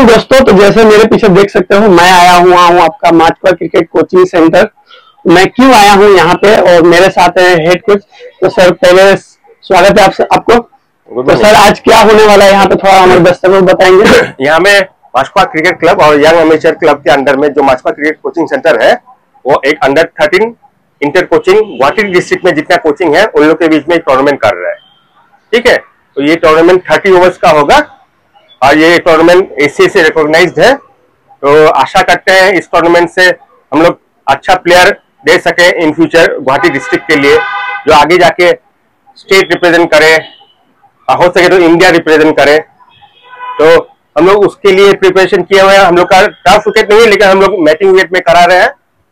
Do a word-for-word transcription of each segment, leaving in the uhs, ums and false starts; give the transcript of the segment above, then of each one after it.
Morning दोस्तों। तो जैसे मेरे पीछे देख सकते हो, मैं आया हुआ हूँ आपका माचपा क्रिकेट कोचिंग सेंटर। मैं क्यों आया हूँ यहाँ पे, और मेरे साथ है हेड कोच। तो सर पहले स्वागत है आपसे आपको। तो सर आज क्या होने वाला है यहाँ पे, थोड़ा हमारे दर्शकों को बताएंगे। यहाँ में माचपा क्रिकेट क्लब और यंग अमेचर क्लब के अंडर में जो माचपा क्रिकेट कोचिंग सेंटर है, वो एक under thirteen inter coaching Guwahati district में जितना कोचिंग है उन लोग के बीच में टूर्नामेंट कर रहा है। ठीक है, तो ये टूर्नामेंट थर्टी ओवर्स का होगा और ये टूर्नामेंट एसीए से रिकॉग्नाइज्ड है। तो आशा करते हैं इस टूर्नामेंट से हम लोग अच्छा प्लेयर दे सके इन फ्यूचर गुवाहाटी डिस्ट्रिक्ट के लिए, जो आगे जाके स्टेट रिप्रेजेंट करे, हो सके तो इंडिया रिप्रेजेंट करे। तो हम लोग उसके लिए प्रिपरेशन किए हुए हैं। हम लोग का टफ विकेट नहीं है, लेकिन हम लोग मैटिंग विकेट में करा रहे हैं।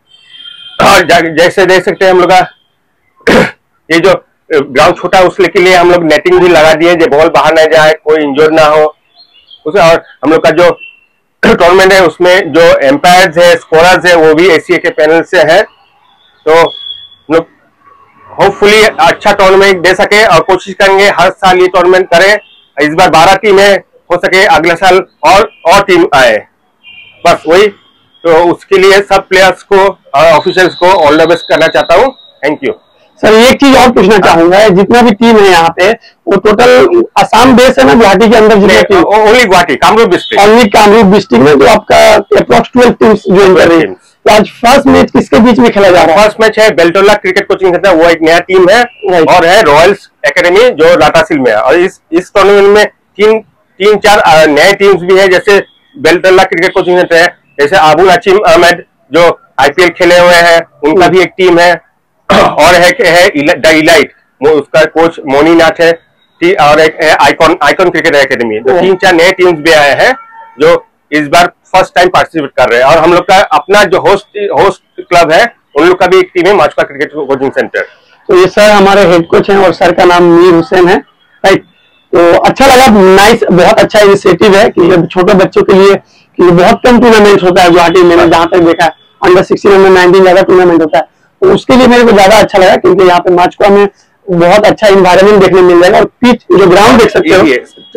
और जैसे देख सकते हैं हम लोग का ये जो ग्राउंड छोटा है उसके लिए हम लोग नेटिंग भी लगा दिए, जो बॉल बाहर न जाए, कोई इंजोर ना हो उसे। और हम लोग का जो टूर्नामेंट है उसमें जो एम्पायर्स है, स्कोरर्स है, वो भी एसीए के पैनल से है। तो हम लोग होपफुली अच्छा टूर्नामेंट दे सके और कोशिश करेंगे हर साल ये टूर्नामेंट करें। इस बार बारह टीमें, हो सके अगले साल और और टीम आए, बस वही। तो उसके लिए सब प्लेयर्स को और ऑफिशियल्स को ऑल द बेस्ट करना चाहता हूँ। Thank you sir. एक चीज और पूछना चाहूंगा, जितना भी टीम है यहाँ पे वो टोटल असम बेस है ना, गुवाहाटी के अंदर? Only Guwahati, Kamrup district, only Kamrup district में जो आपका अप्रोक्स ट्वेल्व टीम्स ज्वाइन कर रही है। तो आज फर्स्ट मैच किसके बीच में खेला जा रहा है? फर्स्ट मैच है बेल्टोला क्रिकेट कोचिंग सेंटर, वो एक नया टीम है, और है रॉयल्स एकेडमी जो लाटासिल में है। और इस इस टूर्नामेंट में तीन तीन चार नए टीम्स भी है, जैसे बेल्टोला क्रिकेट कोचिंग सेंटर है, जैसे आबू नसीम अहमद जो आईपीएल खेले हुए हैं, उनका भी एक टीम है। और है, है द इलाइट, उसका कोच मोनी नाथ है। और एक है आइकॉन आइकॉन क्रिकेट एकेडमी। तो तीन चार नए टीम्स भी आए हैं जो इस बार फर्स्ट टाइम पार्टिसिपेट कर रहे हैं। और हम लोग का अपना जो होस्ट होस्ट क्लब है, उन लोग का भी एक टीम है, माचपा क्रिकेट कोचिंग सेंटर। तो ये सर हमारे हेड कोच हैं और सर का नाम मीर हुसैन है, राइट। तो अच्छा लगा, नाइस, बहुत अच्छा इनिशिएटिव है कि छोटे बच्चों के लिए, कि बहुत कम टूर्नामेंट होता है गुवाहाटी में, जहाँ तक देखा है अंडर सिक्सटीन अंडर नाइनटीन ज्यादा टूर्नामेंट होता है। तो उसके लिए मेरे को ज्यादा अच्छा लगा, क्योंकि यहाँ पे माचपा में बहुत अच्छा इन्वायरमेंट देखने मिल जाएगा। और पिच जो ग्राउंड देख सकते हो,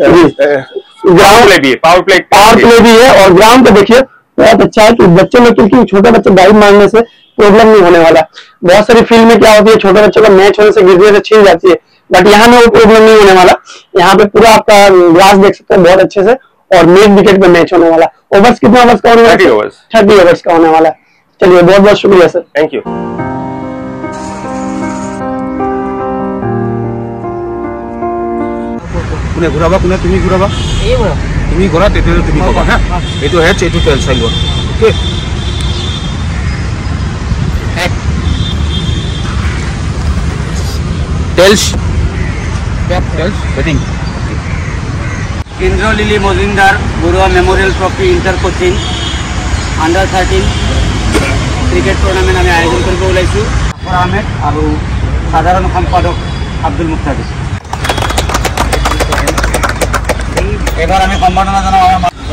ग्राउंड प्ले भी है, पावर प्ले पावर प्ले भी है, और ग्राउंड पे देखिए बहुत अच्छा है कि बच्चों में, क्योंकि छोटे बच्चे डाइव मारने से प्रॉब्लम नहीं होने वाला। बहुत सारी फील्ड में क्या होती है, छोटे बच्चों का मैच होने से गिरने से छीन जाती है, बट यहाँ में वो प्रॉब्लम नहीं होने वाला। यहाँ पे पूरा आपका ग्रास देख सकते हैं बहुत अच्छे से, और मेन विकेट पे मैच होने वाला। ओवर्स कितना ओवर्स का होने वाला? थर्टी ओवर्स थर्टी ओवर्स का होने वाला है। चलिए, बहुत बहुत शुक्रिया सर, थैंक यू। কোনে ঘূৰাবা, কোনে তুমি ঘূৰাবা? এই ঘূৰা, তুমি ঘূৰা, তেতিয়া তুমি ক'বা হা। এইটো হেডছ, এইটো টেল চাই লোৱা। Okay, tails tails batting. Indralili Majumdar Baruah memorial trophy inter coaching under thirteen cricket tournament আমি আয়োজন কৰিব ওলাইছোঁ। আফৰ আহমেদ আৰু সাধাৰণ সম্পাদক আব্দুল মুক্তাদিৰ। এবাৰ আমি সম্বৰ্ধনা জনাওঁ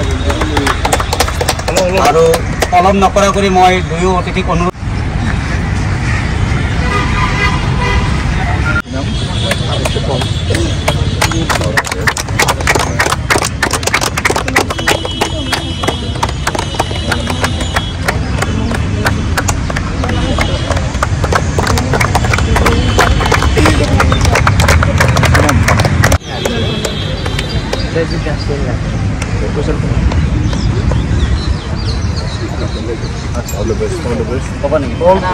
আৰু পলম নকৰা কৰি মই দুয়ো অতিথিক অনুৰোধ all the best, all the best.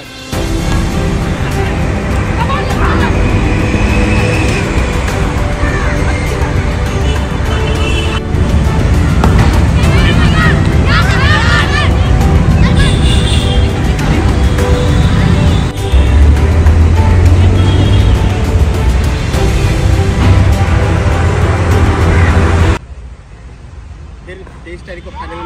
तेईस तारीख को फाइनल